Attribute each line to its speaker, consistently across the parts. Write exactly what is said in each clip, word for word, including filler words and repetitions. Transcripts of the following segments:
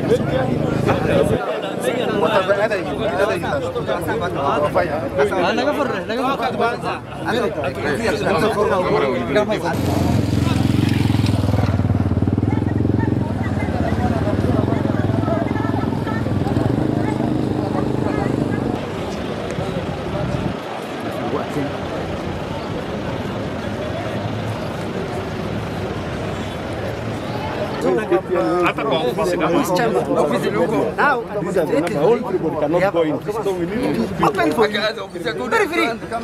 Speaker 1: Now, these are the old people cannot go in. So we need to open for you. Very free.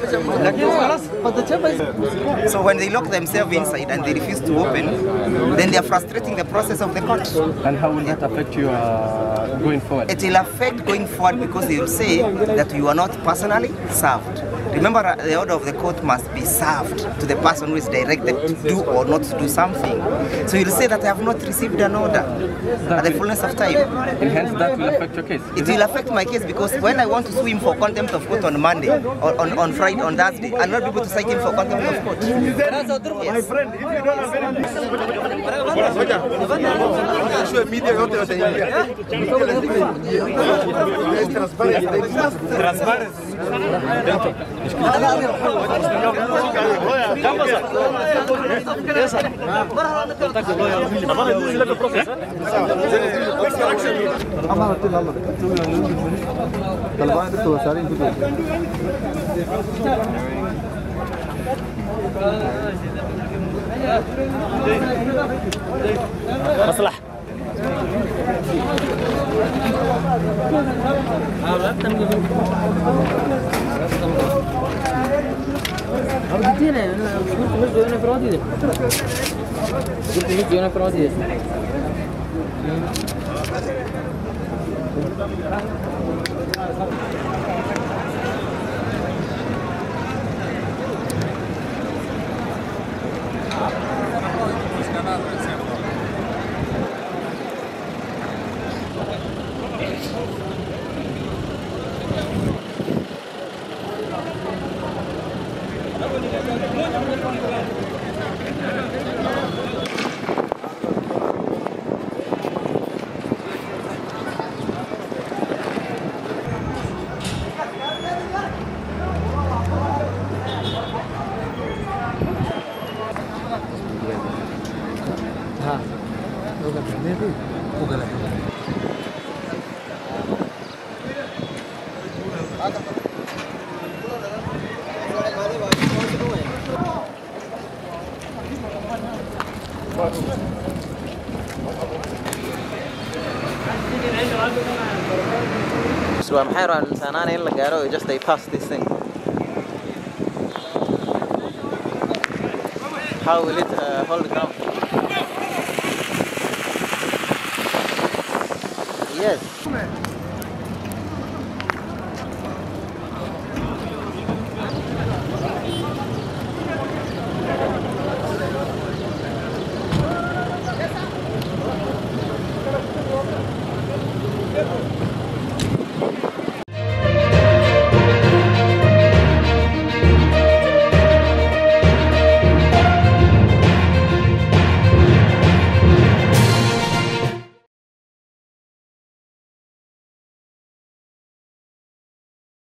Speaker 2: So when they lock themselves inside and they refuse to open, then they are frustrating the process of the court.
Speaker 3: And how will that affect you uh, going forward?
Speaker 2: It will affect going forward because they will say that you are not personally served. Remember, uh, the order of the court must be served to the person who is directed to do or not to do something. So you'll say that I have not received an order at the fullness of time.
Speaker 3: And hence that will affect your case?
Speaker 2: It will affect my case because when I want to sue him for contempt of court on Monday, or on, on Friday, on Thursday, I'll not be able to cite him for contempt of court. Yes.
Speaker 1: My friend, if you don't have
Speaker 4: مصلح
Speaker 5: So I'm here on Sanana in Lagaro, just they pass this thing. How will it uh, hold the ground? Yes.